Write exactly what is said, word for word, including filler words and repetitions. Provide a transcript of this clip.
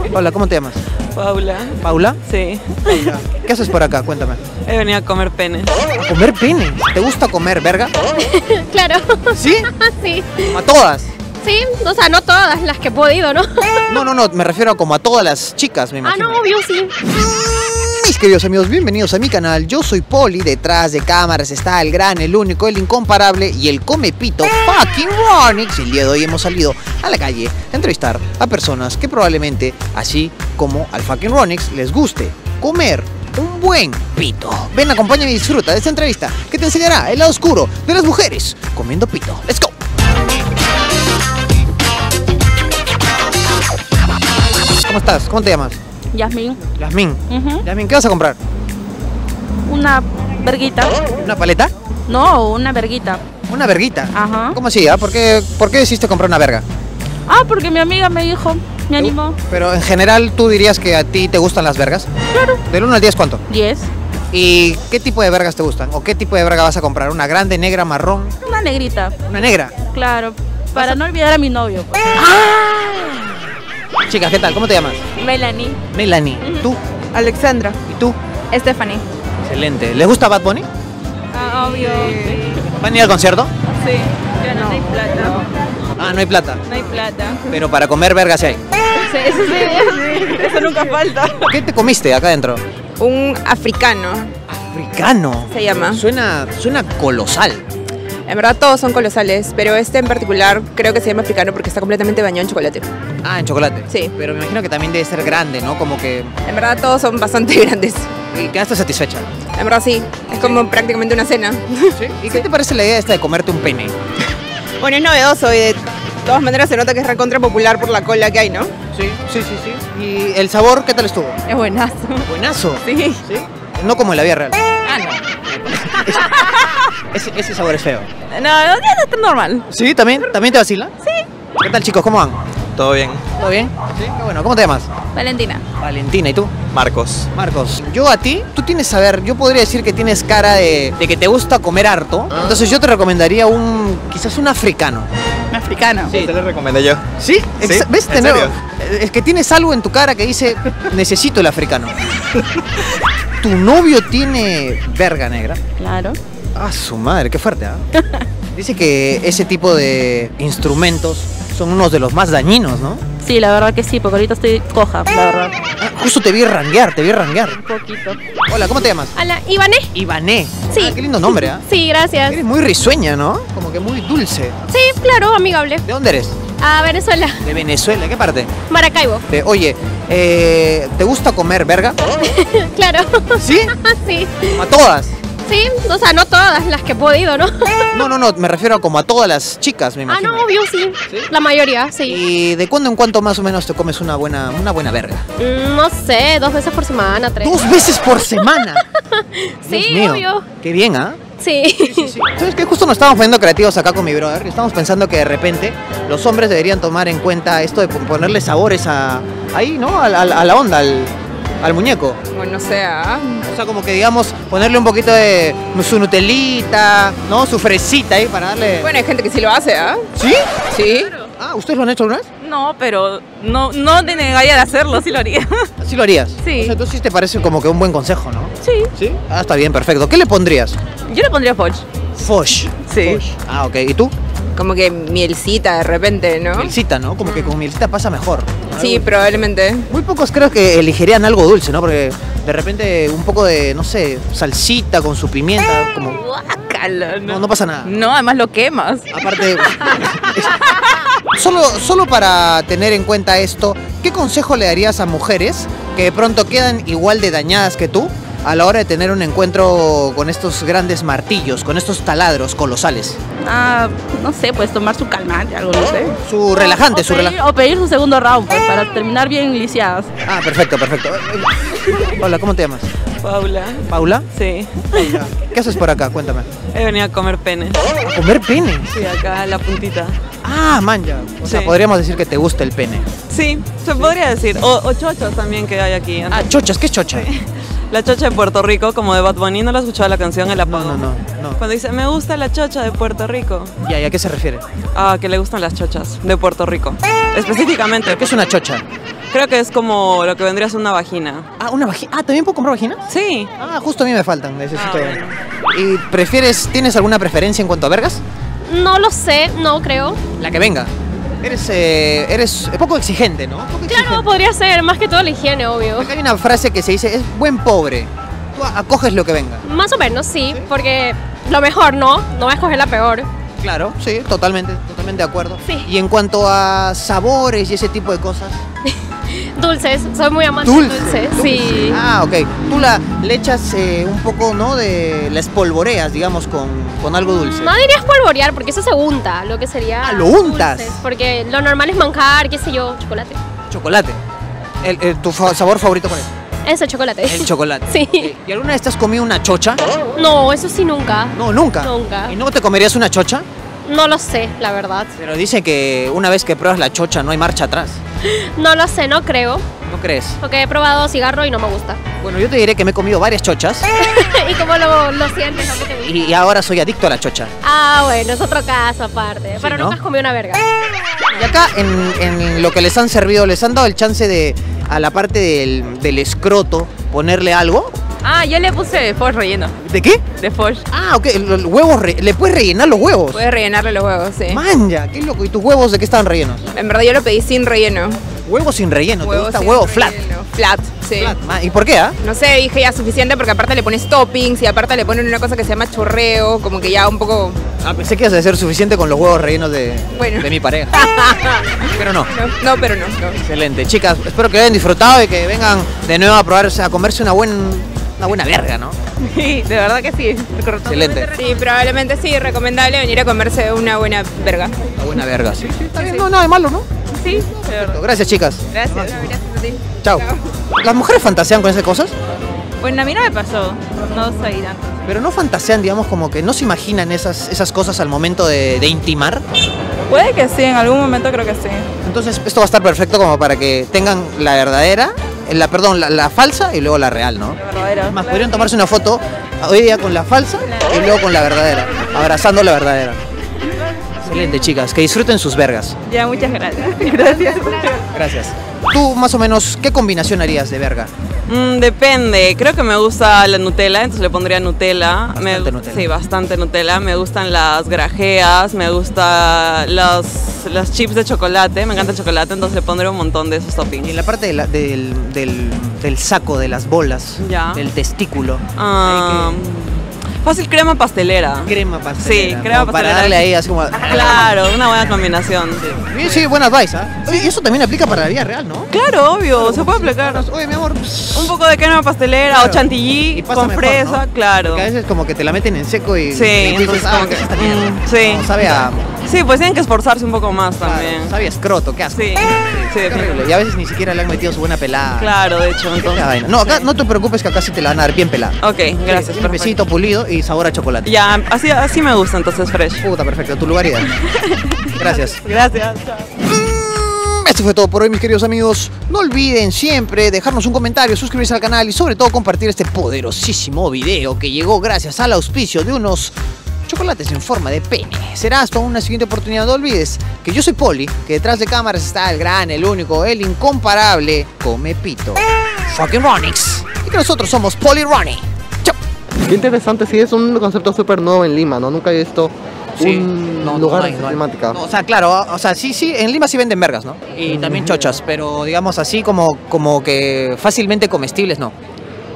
Hola, ¿cómo te llamas? Paula. ¿Paula? Sí. Paula. ¿Qué haces por acá? Cuéntame. He venido a comer pene. ¿A comer pene? ¿Te gusta comer verga? Claro. ¿Sí? Sí. ¿Como a todas? Sí, o sea, no todas las que he podido, ¿no? No, no, no, me refiero a como a todas las chicas, me Ah, imagino. no, obvio, sí. Mis queridos amigos, bienvenidos a mi canal. Yo soy Poli, detrás de cámaras está el gran, el único, el incomparable y el comepito fucking Ronix. Y el día de hoy hemos salido a la calle a entrevistar a personas que probablemente, así como al fucking Ronix, les guste comer un buen pito. Ven, acompáñame y disfruta de esta entrevista que te enseñará el lado oscuro de las mujeres comiendo pito. Let's go. ¿Cómo estás? ¿Cómo te llamas? Yasmín. Yasmín. Ujú. Yasmín, ¿qué vas a comprar? Una verguita. ¿Una paleta? No, una verguita. ¿Una verguita? Ajá. ¿Cómo así? ah? ¿Por qué, ¿Por qué decidiste comprar una verga? Ah, porque mi amiga me dijo, me animó. Pero en general, ¿tú dirías que a ti te gustan las vergas? Claro. Del uno al diez, ¿cuánto? Diez. ¿Y qué tipo de vergas te gustan? ¿O qué tipo de verga vas a comprar? ¿Una grande, negra, marrón? Una negrita. ¿Una negra? Claro. Para no olvidar a mi novio. Pues. Chicas, ¿qué tal? ¿Cómo te llamas? Melanie. Melanie. ¿Tú? Alexandra. ¿Y tú? Stephanie. Excelente. ¿Les gusta Bad Bunny? Ah, obvio. ¿Van a ir al concierto? Sí. Ya no, hay plata. Ah, no hay plata. No hay plata. Pero para comer vergas sí hay. Sí, eso sí. Eso nunca falta. ¿Qué te comiste acá adentro? Un africano Africano. se llama. Suena, suena colosal. En verdad todos son colosales, pero este en particular creo que se llama africano porque está completamente bañado en chocolate. Ah, en chocolate. Sí. Pero me imagino que también debe ser grande, ¿no? Como que... En verdad todos son bastante grandes. Y quedaste satisfecha. En verdad sí, es como prácticamente una cena. ¿Sí? ¿Y qué te parece la idea esta de comerte un pene? Bueno, es novedoso y de todas maneras se nota que es recontra popular por la cola que hay, ¿no? Sí, sí, sí, sí. ¿Y el sabor qué tal estuvo? Es buenazo. Buenazo. Sí. ¿Sí? No como en la vida real. Ah, no. Ese, ese sabor es feo. No, no, está normal. ¿Sí? ¿También? ¿También te vacila? Sí. ¿Qué tal, chicos? ¿Cómo van? Todo bien. ¿Todo bien? Sí. Qué bueno. ¿Cómo te llamas? Valentina. Valentina. ¿Y tú? Marcos. Marcos. Yo a ti, tú tienes, a ver, yo podría decir que tienes cara de, de que te gusta comer harto. Entonces yo te recomendaría un, quizás un africano. Un africano. Sí. Te lo recomendé yo. ¿Sí? ¿Sí? Ex- ¿Ves? ¿En Tener- serio? Es que tienes algo en tu cara que dice, necesito el africano. ¿Tu novio tiene verga negra? Claro. Ah, su madre, qué fuerte, ¿ah? Dice que ese tipo de instrumentos son unos de los más dañinos, ¿no? Sí, la verdad que sí, porque ahorita estoy coja, la verdad. Ah, justo te vi ranguear, te vi ranguear. Un poquito. Hola, ¿cómo te llamas? Hola, Ivane. Ivané. Sí. Ah, qué lindo nombre, ¿ah? Sí, gracias. Eres muy risueña, ¿no? Como que muy dulce. Sí, claro, amigable. ¿De dónde eres? A Venezuela. De Venezuela, ¿qué parte? Maracaibo. De, oye, eh, ¿te gusta comer verga? Claro. ¿Sí? Sí. ¿A todas? Sí, o sea, no todas las que he podido, ¿no? No, no, no, me refiero a como a todas las chicas, me Ah, imagino. no, obvio, sí. ¿Sí? La mayoría, sí. ¿Y de cuándo en cuánto más o menos te comes una buena, una buena verga? Mm, No sé, dos veces por semana, tres. ¡Dos veces por semana! Sí, Dios mío. obvio. Qué bien, ¿ah? Sí. ¿Sabes qué? Justo nos estábamos poniendo creativos acá con mi brother. Y estamos pensando que de repente los hombres deberían tomar en cuenta esto de ponerle sabores a... Ahí, ¿no? A, a- a la onda, al, al muñeco. Bueno, o sea, O sea, como que digamos, ponerle un poquito de su Nutelita, ¿no? Su fresita ahí para darle... bueno, hay gente que sí lo hace, ¿ah? ¿Sí? Sí. Ah, ¿ustedes lo han hecho alguna vez? No, pero no, no te negaría de hacerlo, sí lo haría. Así lo harías. Sí. O sea, entonces sí te parece como que un buen consejo, ¿no? Sí. ¿Sí? Ah, está bien, perfecto. ¿Qué le pondrías? Yo le pondría Foch. Fosh. Sí. Fosh. Ah, ok. ¿Y tú? Como que mielcita de repente, ¿no? Mielcita, ¿no? Como que con mielcita pasa mejor. Sí, probablemente. Muy pocos creo que elegirían algo dulce, ¿no? Porque de repente un poco de, no sé, salsita con su pimienta, como... Guácala, No, no pasa nada. No, además lo quemas. Aparte... solo, solo para tener en cuenta esto, ¿qué consejo le darías a mujeres que de pronto quedan igual de dañadas que tú a la hora de tener un encuentro con estos grandes martillos, con estos taladros colosales? Ah, no sé, pues tomar su calmante, algo, no sé. Su relajante, o su pedir, relajante. O pedir su segundo round, pues, para terminar bien lisiadas. Ah, perfecto, perfecto. Eh, Hola, ¿cómo te llamas? Paula. ¿Paula? Sí. ¿Qué haces por acá? Cuéntame. He venido a comer pene. ¿A comer pene? Sí, acá la puntita. Ah, man, ya. O sea, Sí. podríamos decir que te gusta el pene. Sí, se podría decir. O, o chochos también que hay aquí. Ah, chochas, ¿qué es chocha? La chocha de Puerto Rico, como de Bad Bunny, ¿no la has escuchado la canción? El No, apago. no, no, no. Cuando dice, me gusta la chocha de Puerto Rico. Ya, ¿y a qué se refiere? Ah, que le gustan las chochas de Puerto Rico. Específicamente. ¿Qué es una chocha? Creo que es como lo que vendría a ser una vagina. Ah, una vagina. Ah, ¿también puedo comprar vagina? Sí. Ah, justo a mí me faltan, necesito. Ah, bueno. ¿Y prefieres, tienes alguna preferencia en cuanto a vergas? No lo sé, no creo. La que venga. Eres, eh, eres poco exigente, ¿no? Poco Claro, exigente. podría ser, más que todo la higiene, obvio. Acá hay una frase que se dice, es buen pobre. Tú acoges lo que venga. Más o menos, sí, porque lo mejor no, no va a escoger la peor. Claro, sí, totalmente, totalmente de acuerdo. Sí. Y en cuanto a sabores y ese tipo de cosas. Dulces, soy muy amante Dulce, de dulces, dulce. sí. Ah, ok. Tú la, le echas eh, un poco, ¿no? De la espolvoreas, digamos, con, con algo dulce. No dirías polvorear, porque eso se unta, lo que sería. Ah, ¿lo untas? dulces, porque lo normal es manjar, qué sé yo, chocolate. Chocolate. El, el- ¿Tu fa- sabor favorito cuál es? Ese chocolate. El chocolate. Sí. ¿Y alguna vez te has comido una chocha? No, eso sí nunca. No, nunca. Nunca. ¿Y no te comerías una chocha? No lo sé, la verdad. Pero dicen que una vez que pruebas la chocha no hay marcha atrás. No lo sé, no creo. ¿No crees? Porque he probado cigarro y no me gusta. Bueno, yo te diré que me he comido varias chochas ¿Y cómo lo, lo sientes? ¿A qué te gusta? y, y ahora soy adicto a la chocha. Ah, bueno, es otro caso aparte. Pero ¿no? nunca has comido una verga. Y acá en, en lo que les han servido, ¿les han dado el chance de a la parte del, del escroto ponerle algo? Ah, yo le puse Foch relleno. ¿De qué? De Foch. Ah, ok, los huevos, re- le puedes rellenar los huevos. Puedes rellenarle los huevos, sí. Manja, qué loco. ¿Y tus huevos de qué estaban rellenos? En verdad yo lo pedí sin relleno. Huevos sin relleno, ¿te gusta sin huevo flat? relleno. Flat, sí. Flat, ma- ¿Y por qué, ah? No sé, dije ya suficiente porque aparte le pones toppings y aparte le ponen una cosa que se llama chorreo, como que ya un poco... Ah, pensé que ibas a ser suficiente con los huevos rellenos de, Bueno. de mi pareja. Pero no. No, no, pero no, no. Excelente. Chicas, espero que hayan disfrutado y que vengan de nuevo a probar, o sea, a comerse una, buen, una buena verga, ¿no? Sí, de verdad que sí. Excelente. Sí, probablemente sí, recomendable venir a comerse una buena verga. Una buena verga, sí. Está bien, no, nada de malo, ¿no? Sí, de verdad. Perfecto. Gracias, chicas. Gracias. Gracias a ti. Chao. ¿Las mujeres fantasean con esas cosas? Bueno, a mí no me pasó. No soy tanto. Pero no fantasean, digamos, como que no se imaginan esas, esas cosas al momento de, de intimar. Puede que sí, en algún momento creo que sí. Entonces, esto va a estar perfecto como para que tengan la verdadera, la, perdón, la, la falsa y luego la real, ¿no? La verdadera. Más, podrían tomarse una foto hoy día con la falsa y luego con la verdadera, abrazando la verdadera. Excelente, chicas, que disfruten sus vergas. Ya, muchas gracias. Gracias. Gracias. Tú, más o menos, ¿qué combinación harías de verga? Mm, depende, creo que me gusta la Nutella, entonces le pondría Nutella. Bastante Me- Nutella. Sí, bastante Nutella. Me gustan las grajeas, me gustan los, los chips de chocolate, me encanta el chocolate, entonces le pondré un montón de esos Y en toppings. la parte de la- del, del, del saco, de las bolas, Ya. del testículo. Ah, fácil crema pastelera. Crema pastelera. Sí, crema como para pastelera. darle ahí así como... Claro, una buena combinación. Sí, sí, buenas advice, ¿ah? Oye, eso también aplica para la vida real, ¿no? Claro, obvio, se puede aplicar. Oye, mi amor. Un poco de crema pastelera Claro. o chantilly Y pasa con mejor, fresa, ¿no? claro. Porque a veces como que te la meten en seco y, Sí, y dices, entonces ah, como ¿qué que- es esta mierda? mm, sí. No, sabe a... Sí, pues tienen que esforzarse un poco más claro, también. sabe a escroto, qué asco. Sí, sí, Qué horrible. definitivamente. Y a veces ni siquiera le han metido su buena pelada. Claro, de hecho, Qué entonces. vaina. No, acá no te preocupes que acá sí te la van a dar bien pelada. Ok, gracias. Sí, perfecto. limpiecito, pulido y sabor a chocolate. Ya, así, así me gusta entonces, fresh. Puta, perfecto. Tu lugar ideal. Gracias. Gracias. chao. Mm, Esto fue todo por hoy, mis queridos amigos. No olviden siempre dejarnos un comentario, suscribirse al canal y sobre todo compartir este poderosísimo video que llegó gracias al auspicio de unos chocolates en forma de pene. Será hasta una siguiente oportunidad. No olvides que yo soy Poli, que detrás de cámaras está el gran, el único, el incomparable Come Pito Fucking Ronix. Y que nosotros somos Poli Ronnie. Chao. Qué interesante, sí, es un concepto súper nuevo en Lima, ¿no? Nunca he visto un no, no, lugar no hay, de no hay. temática. No, o sea, claro, o sea, sí, sí, en Lima sí venden vergas, ¿no? Y también chochas, pero digamos así como, como que fácilmente comestibles, no.